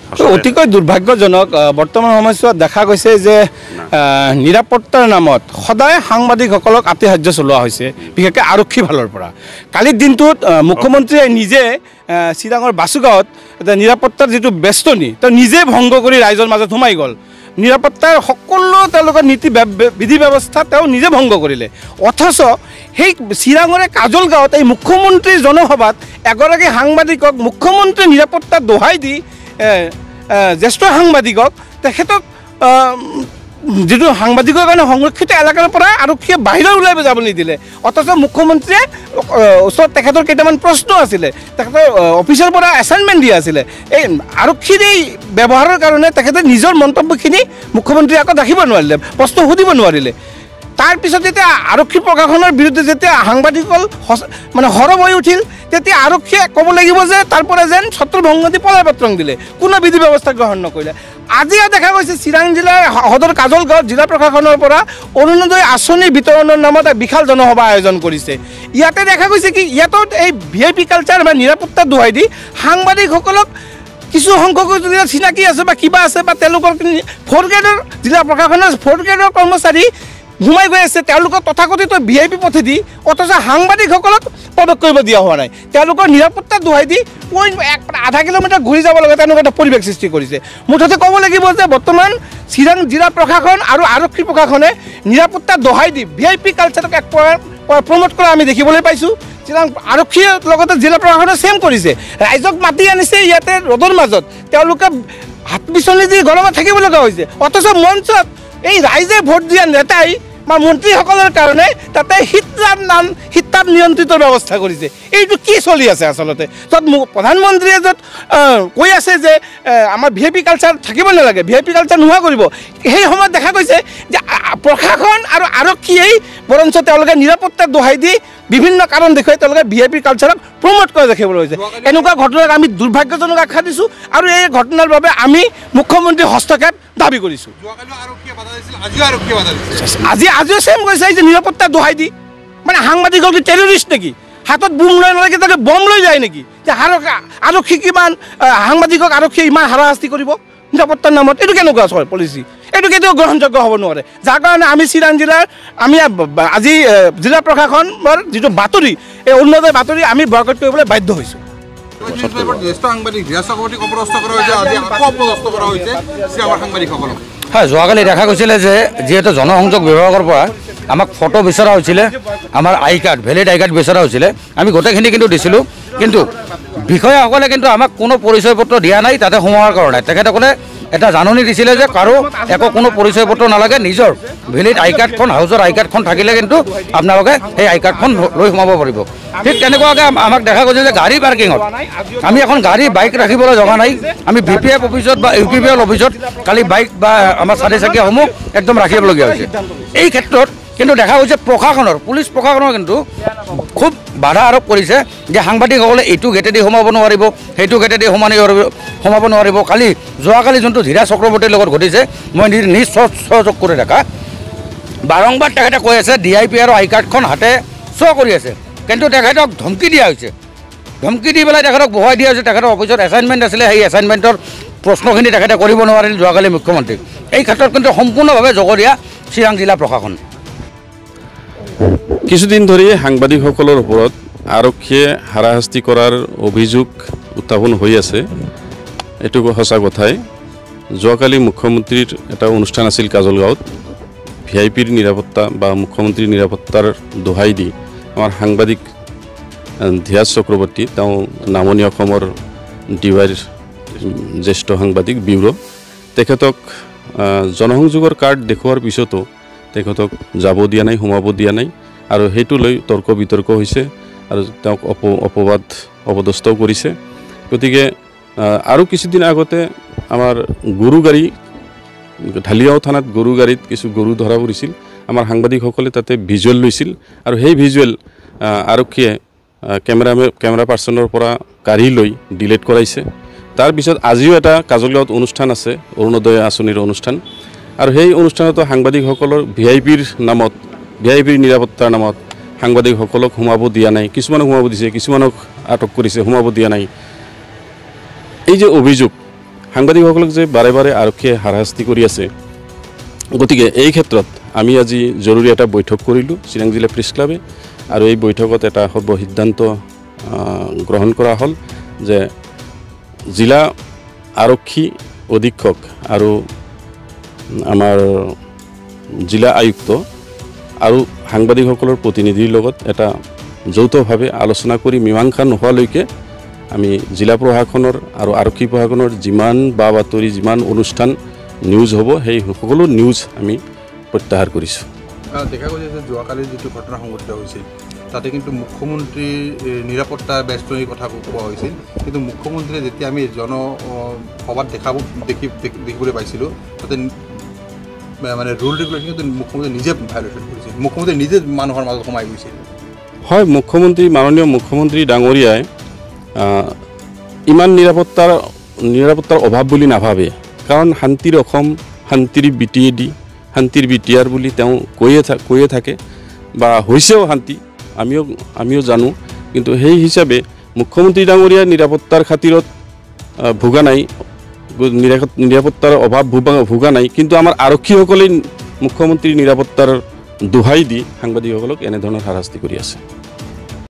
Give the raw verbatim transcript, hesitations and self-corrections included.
অতিকৈ দুৰ্ভাগ্যজনক। বৰ্তমান সময়ছোৱাত দেখা গৈছে যে নিৰাপত্তাৰ নামত সদায় সাংবাদিকসকলক আতিশায্য চলোৱা হৈছে, বিশেষকৈ আৰক্ষী ফালৰ পৰা। কালিৰ দিনটোত মুখ্যমন্ত্ৰীয়ে নিজে চিৰাঙৰ বাচুগাঁৱত নিৰাপত্তাৰ যিটো বেষ্টনী তেওঁ নিজে ভংগ কৰি ৰাইজৰ মাজত সোমাই গ'ল। নিৰাপত্তাৰ সকলো তেওঁলোকৰ নীতি বিধি ব্যৱস্থা তেওঁ নিজে ভংগ কৰিলে। অথচ সেই চিৰাঙৰে কাজল গাঁৱত এই মুখ্যমন্ত্ৰীৰ জনসভাত এগৰাকী সাংবাদিকক মুখ্যমন্ত্ৰীৰ নিৰাপত্তা দোহাই দি জ্যেষ্ঠ সাংবাদিকক তেখেতক যিটো সাংবাদিকৰ কাৰণে সংৰক্ষিত এলেকাৰ পৰা আৰক্ষীয়ে বাহিৰত ওলাই যাব নিদিলে। অথচ মুখ্যমন্ত্ৰীয়ে ওচৰত তেখেতৰ কেইটামান প্ৰশ্ন আছিলে, তেখেতৰ অফিচৰ পৰা এছাইনমেণ্ট দিয়া আছিলে। এই আৰক্ষীৰ এই ব্যৱহাৰৰ কাৰণে তেখেতে নিজৰ মন্তব্যখিনি মুখ্যমন্ত্ৰীয়ে আকৌ ৰাখিব নোৱাৰিলে, প্ৰশ্ন সুধিব নোৱাৰিলে। তাৰপিছত যেতিয়া আৰক্ষী প্ৰশাসনৰ বিৰুদ্ধে যেতিয়া সাংবাদিকসকল মানে সৰব হৈ উঠিল, তেতিয়া আৰক্ষীয়ে ক'ব লাগিব যে তাৰ পৰা যেন ছত্ৰভংগ দি পলায়পত্ৰং দিলে, কোনো বিধি ব্যৱস্থা গ্ৰহণ নকৰিলে। আজিও দেখা গৈছে চিৰাং জিলাৰ সদৰ কাজল গাঁৱত জিলা প্ৰশাসনৰ পৰা অৰুণোদয় আঁচনি বিতৰণৰ নামত এক বিশাল জনসভা আয়োজন কৰিছে। ইয়াতে দেখা গৈছে কি ইয়াতো এই ভি আই পি কালচাৰ বা নিৰাপত্তা দোহাই দি সাংবাদিকসকলক কিছু সংখ্যক যদি চিনাকি আছে বা কিবা আছে বা তেওঁলোকৰ ফ'ৰ্থ গ্ৰেডৰ জিলা প্ৰশাসনৰ ফ'ৰ্থ গ্ৰেডৰ কৰ্মচাৰী ঘুমাই গৈ আছে, তেওঁলোকক তথাকথিত ভি আই পি পঠে দি, অথচ সাংবাদিকসকলক প্ৰৱেশ কৰিব দিয়া হোৱা নাই। তেওঁলোকৰ নিৰাপত্তা দোহাই দি এক আধা কিলোমিটাৰ ঘূৰি যাব লাগে তেনেকুৱা এটা পৰিৱেশ সৃষ্টি কৰিছে। মুঠতে ক'ব লাগিব যে বৰ্তমান চিৰাং জিলা প্ৰশাসন আৰু আৰক্ষী প্ৰশাসনে নিৰাপত্তা দোহাই দি ভি আই পি কালচাৰক এক প্ৰমোট কৰা আমি দেখিবলৈ পাইছোঁ। চিৰাং আৰক্ষীৰ লগতে জিলা প্ৰশাসনে ছেম কৰিছে, ৰাইজক মাতি আনিছে ইয়াতে ৰ'দৰ মাজত, তেওঁলোকে হাত বিচনি দি গৰমত থাকিব লগা হৈছে। অথচ মঞ্চত এই ৰাইজে ভোট দিয়া নেতাই বা মন্ত্ৰীসকলৰ কাৰণে তাতে শীততাপ নাম শীততাপ নিয়ন্ত্ৰিতৰ ব্যৱস্থা কৰিছে। এইটো কি চলি আছে আচলতে? য'ত প্ৰধানমন্ত্ৰীয়ে য'ত কৈ আছে যে আমাৰ ভি আই পি কালচাৰ থাকিব নালাগে, ভি আই পি কালচাৰ নোহোৱা কৰিব, সেই সময়ত দেখা গৈছে যে প্ৰশাসন আৰু আৰক্ষীয়েই বৰঞ্চ তেওঁলোকে নিৰাপত্তা দোহাই দি বিভিন্ন কাৰণ দেখুৱাই তেওঁলোকে ভি আই পি কালচাৰক প্ৰমোট কৰা দেখিবলৈ হৈছে। এনেকুৱা ঘটনাক আমি দুৰ্ভাগ্যজনক আখ্যা দিছোঁ আৰু এই ঘটনাৰ বাবে আমি মুখ্যমন্ত্ৰীৰ হস্তক্ষেপ দাবী কৰিছোঁ। আজি আজিও ছেম কৈছে যে নিৰাপত্তা দোহাই দি মানে সাংবাদিকক কি টেৰৰিষ্ট নেকি? হাতত বুম লৈ নালাগে তাকে বম লৈ যায় নেকি? যে আৰক্ষী কিমান সাংবাদিকক আৰক্ষীয়ে ইমান হাৰাশাস্তি কৰিব নিৰাপত্তাৰ নামত? এইটো কেনেকুৱা হয় পলিচি? এইটো কেতিয়াও গ্ৰহণযোগ্য হ'ব নোৱাৰে। যাৰ কাৰণে আমি চিৰাং জিলাৰ আমি আজি জিলা প্ৰশাসনৰ যিটো বাতৰি, এই অৰুণোদয় বাতৰি আমি বয়কট কৰিবলৈ বাধ্য হৈছোঁ। হয়, যোৱাকালি দেখা গৈছিলে যে যিহেতু জনসংযোগ বিভাগৰ পৰা আমাক ফটো বিচৰা হৈছিলে, আমাৰ I card valid I card বিচৰা হৈছিলে, আমি গোটেইখিনি কিন্তু দিছিলোঁ, কিন্তু বিষয়াসকলে কিন্তু আমাক কোনো পৰিচয় পত্ৰ দিয়া নাই তাতে সোমোৱাৰ কাৰণে। তেখেতসকলে এটা জাননী দিছিলে যে কাৰো একো কোনো পৰিচয় পত্ৰ নালাগে, নিজৰ ভেলিড আই কাৰ্ডখন হাউচৰ আই কাৰ্ডখন থাকিলে কিন্তু আপোনালোকে সেই আই কাৰ্ডখন লৈ সোমাব পাৰিব। ঠিক তেনেকুৱাকৈ আমাক দেখা গৈছে যে গাড়ী পাৰ্কিঙত আমি এখন গাড়ী বাইক ৰাখিবলৈ জগা নাই। আমি বি পি এফ অফিচত বা ইউ পি পি এল অফিচত কালি বাইক বা আমাৰ চাৰি চাকিয়াসমূহ একদম ৰাখিবলগীয়া হৈছে। এই ক্ষেত্ৰত কিন্তু দেখা গৈছে প্ৰশাসনৰ পুলিচ প্ৰশাসনৰ কিন্তু খুব বাধা আৰোপ কৰিছে যে সাংবাদিকসকলে এইটো গেটেদি সোমাব নোৱাৰিব, সেইটো গেটেদি সোমাব নোৱাৰিব সোমাব নোৱাৰিব কালি যোৱাকালি যোনটো ধীৰা চক্ৰৱৰ্তীৰ লগত ঘটিছে, মই নিজ সহযোগ কৰি দেখা বাৰম্বাৰ তেখেতে কৈ আছে ডি আই পি আৰু আই কাৰ্ডখন হাতে শ্ব' কৰি আছে, কিন্তু তেখেতক ধমকি দিয়া হৈছে। ধমকি দি পেলাই তেখেতক বহাই দিয়া হৈছে। তেখেতৰ অফিচত এছাইনমেণ্ট আছিলে, সেই এছাইনমেণ্টৰ প্ৰশ্নখিনি তেখেতে কৰিব নোৱাৰিল যোৱাকালি মুখ্যমন্ত্ৰীক। এই ক্ষেত্ৰত কিন্তু সম্পূৰ্ণভাৱে জগৰীয়া চিৰাং জিলা প্ৰশাসন। কিছুদিন ধৰি সাংবাদিকসকলৰ ওপৰত আৰক্ষীয়ে হাৰাশাস্তি কৰাৰ অভিযোগ উত্থাপন হৈ আছে। এইটো সঁচা কথাই। যোৱাকালি মুখ্যমন্ত্ৰীৰ এটা অনুষ্ঠান আছিল কাজল গাঁৱত। ভি আই পিৰ নিৰাপত্তা বা মুখ্যমন্ত্ৰীৰ নিৰাপত্তাৰ দোহাই দি আমাৰ সাংবাদিক ধিৰাজ চক্ৰৱৰ্তী, তেওঁ নামনি অসমৰ ডি ৱাইৰ জ্যেষ্ঠ সাংবাদিক ব্যুৰ, তেখেতক জনসংযোগৰ কাৰ্ড দেখুওৱাৰ পিছতো তেখেতক যাব দিয়া নাই, সোমাব দিয়া নাই, আৰু সেইটো লৈ তৰ্ক বিতৰ্ক হৈছে আৰু তেওঁক অপ অপবাদ অপদস্থও কৰিছে। গতিকে আৰু কিছুদিন আগতে আমাৰ গৰু গাড়ী ঢালিয়াও থানাত গৰু গাড়ীত কিছু গৰু ধৰা পৰিছিল। আমাৰ সাংবাদিকসকলে তাতে ভিজুৱেল লৈছিল আৰু সেই ভিজুৱেল আৰক্ষীয়ে কেমেৰামে কেমেৰা পাৰ্চনৰ পৰা কাঢ়ি লৈ ডিলিট কৰাইছে। তাৰপিছত আজিও এটা কাজলগাঁৱত অনুষ্ঠান আছে, অৰুণোদয় আঁচনিৰ অনুষ্ঠান, আৰু সেই অনুষ্ঠানতো সাংবাদিকসকলৰ ভি আই পিৰ নামত ভি আই পিৰ নিৰাপত্তাৰ নামত সাংবাদিকসকলক সোমাব দিয়া নাই। কিছুমানক সোমাব দিছে, কিছুমানক আটক কৰিছে, সোমাব দিয়া নাই। এই যে অভিযোগ সাংবাদিকসকলক যে বাৰে বাৰে আৰক্ষীয়ে হাৰাশাস্তি কৰি আছে, গতিকে এই ক্ষেত্ৰত আমি আজি জৰুৰী এটা বৈঠক কৰিলোঁ চিৰাং জিলা প্ৰেছ ক্লাবে, আৰু এই বৈঠকত এটা সৰ্ব সিদ্ধান্ত গ্ৰহণ কৰা হ'ল যে জিলা আৰক্ষী অধীক্ষক আৰু আমাৰ জিলা আয়ুক্ত আৰু সাংবাদিকসকলৰ প্ৰতিনিধিৰ লগত এটা যৌথভাৱে আলোচনা কৰি মীমাংসা নোহোৱালৈকে আমি জিলা প্ৰশাসনৰ আৰু আৰক্ষী প্ৰশাসনৰ যিমান বা বাতৰি যিমান অনুষ্ঠান নিউজ হ'ব সেই সকলো নিউজ আমি প্ৰত্যাহাৰ কৰিছোঁ। দেখা গৈছে যে যোৱাকালিৰ যিটো ঘটনা সংঘটিত হৈছিল তাতে কিন্তু মুখ্যমন্ত্ৰীৰ নিৰাপত্তা বেষ্টনীৰ কথা কোৱা হৈছিল, কিন্তু মুখ্যমন্ত্ৰীয়ে যেতিয়া আমি জনসভাত দেখাব দেখি দেখিবলৈ পাইছিলোঁ তাতে মানে ৰুল ৰেগুলেশ্যন কিন্তু মুখ্যমন্ত্ৰী নিজে ভাইলেশ্যন কৰিছিল, মুখ্যমন্ত্ৰী নিজে মানুহৰ মাজত সোমাই গৈছিল। হয়, মুখ্যমন্ত্ৰী মাননীয় মুখ্যমন্ত্ৰী ডাঙৰীয়াই ইমান নিৰাপত্তাৰ নিৰাপত্তাৰ অভাৱ বুলি নাভাবে, কাৰণ শান্তিৰ অসম শান্তিৰ বি টি এ ডি শান্তিৰ বি টি আৰ বুলি তেওঁ কৈয়ে কৈয়ে থাকে বা হৈছেও শান্তি, আমিও আমিও জানো, কিন্তু সেই হিচাপে মুখ্যমন্ত্ৰী ডাঙৰীয়াৰ নিৰাপত্তাৰ খাতিৰত ভোগা নাই, নিৰাপত্তাৰ অভাৱ ভোগা নাই, কিন্তু আমাৰ আৰক্ষীসকলে মুখ্যমন্ত্ৰীৰ নিৰাপত্তাৰ দোহাই দি সাংবাদিকসকলক এনেধৰণৰ হাৰাশাস্তি কৰি আছে।